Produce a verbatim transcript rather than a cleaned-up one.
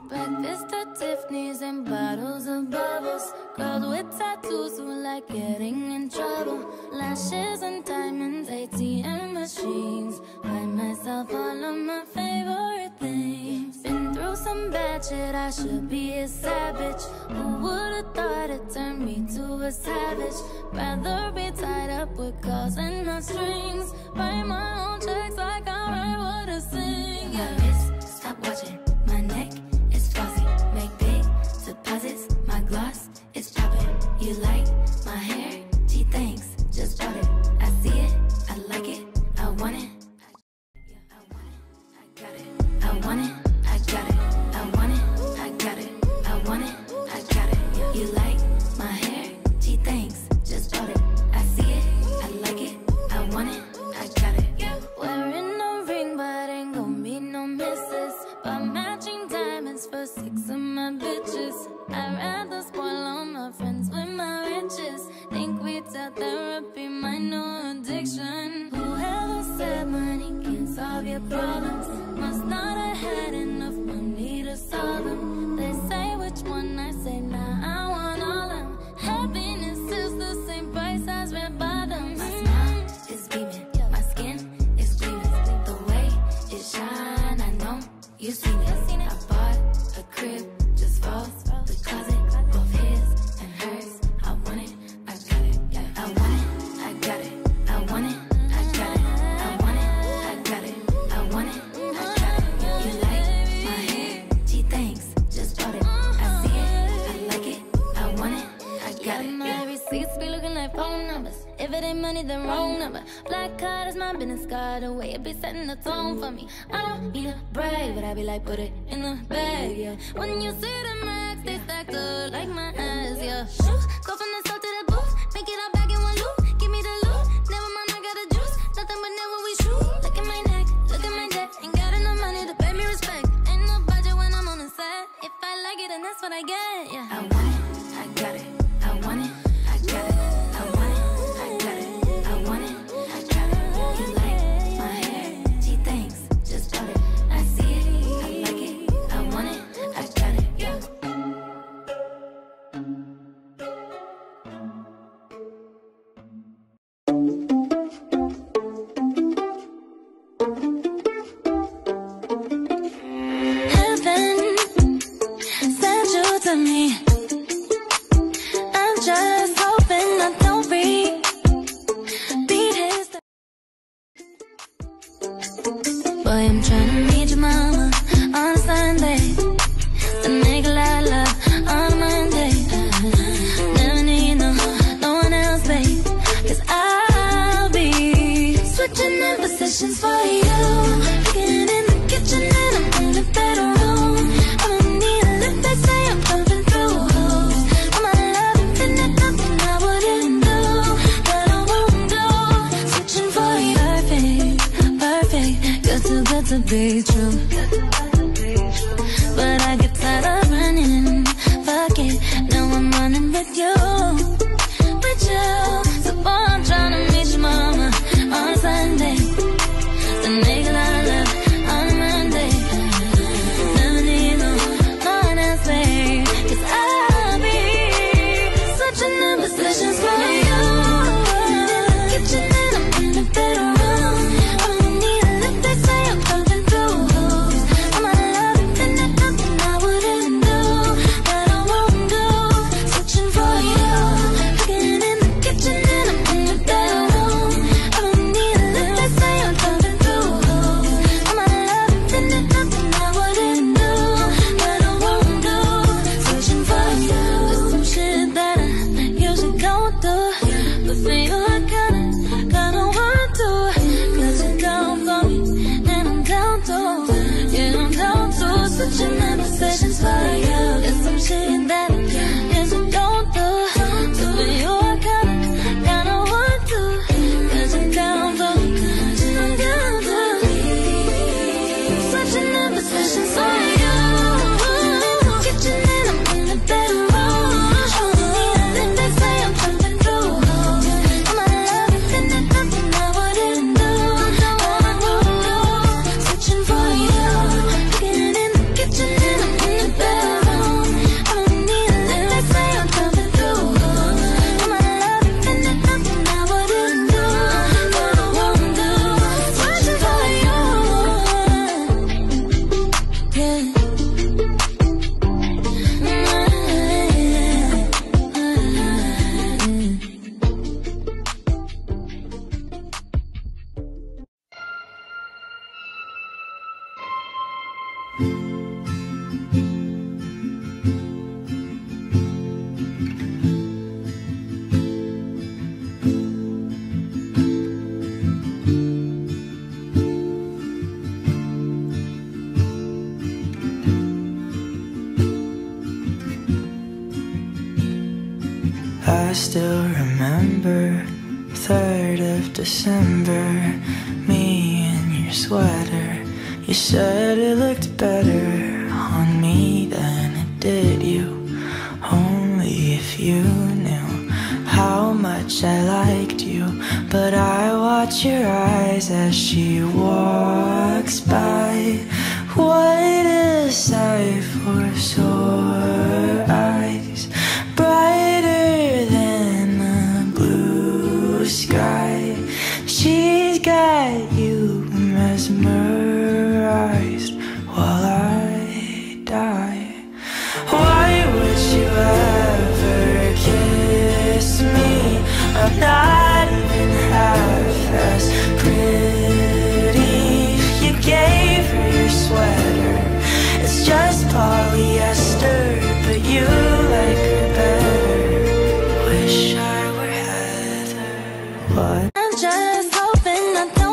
Breakfast at Tiffany's and bottles of bubbles. Girls with tattoos who like getting in trouble. Lashes and diamonds, A T M machines. Buy myself all of my favorite things. Been through some bad shit, I should be a savage. Who would've thought it turned me to a savage? Rather be tied up with calls and no strings. Write my own checks like I write what I sing. Yeah. My wrist, stop watching. My neck is fuzzy. Make big deposits. My gloss is popping. You like my hair? Gee, thanks. Just bought it. I see it. I like it. I want it. I want it. I got it. I want it. I got it. I want it. I got it. I want it. I got it. You like my hair? Gee, thanks. Just bought it. I see it. I like it. I want it. I got it. Wearing a ring, but ain't gon' be no misses. But matching diamonds for six of my bitches. I'd rather spoil all my friends with my riches. Think retail therapy, my new addiction. Whoever said money can't solve your problems must not have had enough money to solve them. They say which one, I say nah, I want all of them. Happiness is the same price as red bottoms. My smile is beaming, my skin is gleaming. The way it shine, I know you seen it. I bought a crib just for the closet, both his and hers. I want it, I got it. I want it, I got it. I want it, I got it. I want it, I got it. I want it, I got it. You like my hair? Gee, thanks. Just bought it. I see it, I like it. I want it, I got it. My receipts be looking like phone numbers. If it ain't money, then wrong number. Black card is my business card. The way it be setting the tone for me. I don't need a brag, but I be like, put it in the bag, yeah. When you see the max, they stacked up like my ass, yeah. Shoot, go from the south to the booth. Make it all back in one loop. Give me the loot. Never mind, I got the juice. Nothing but never we shoot. Look at my neck, look at my debt. Ain't got enough money to pay me respect. Ain't no budget when I'm on the set. If I like it, then that's what I get, yeah. I want it, I got it. I want it, I got it. I want it, I got it. I want it, I got it. You like my hair? Gee, thanks. Just bought it. I see it, I like it. I want it, I got it. Yeah. Heaven sent you to me. I'm just hoping I don't repeat his. Boy, I'm trying to meet your mama on a Sunday, to make a lot of love on a Monday. Never need no, no one else, babe, 'cause I'll be switching in positions for you. Getting in the kitchen and I'm in the bedroom. I'ma need a lift, they say I'm coming through. I still remember third of December, me in your sweater. You said it looked better on me than it did you. Only if you knew how much I liked you. But I watch your eyes as she walks by. What a sight for sore eyes, brighter than the blue sky. She's got you mesmerized while I die. Why would you ever kiss me? I'm not even half as pretty. You gave her your sweater, it's just polyester, but you like her better. Wish I were Heather. What? I'm just hoping I don't